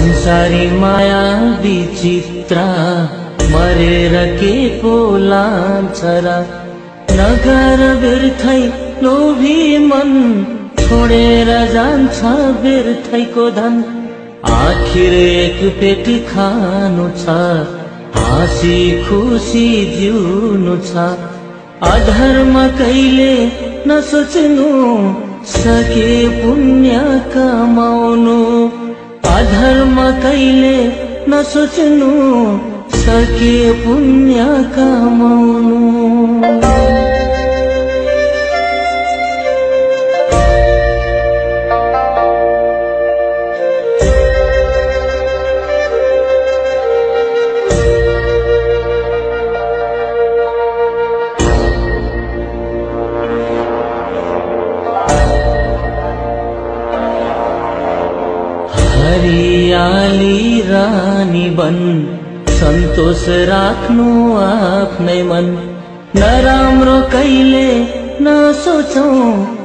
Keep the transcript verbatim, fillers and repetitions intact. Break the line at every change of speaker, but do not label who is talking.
संसारी माया विचित्र मरेर के पो लान्छ र। नगर व्यर्थै लोभी मन छोडेर जान्छ व्यर्थैको धन। आखिर एक पेटी खानु छ, हाँसी खुसी जिउनु छ। अधर्म कहिले नसोच्नु, सके पुण्य कमाउनु। अधर्म कहिले नसोच्नु, सके पुण्य कमाउनु। हरियाली रानी बन, सन्तोष राख्नु आफ्नै मन। नराम्रो कहिले नसोचौं,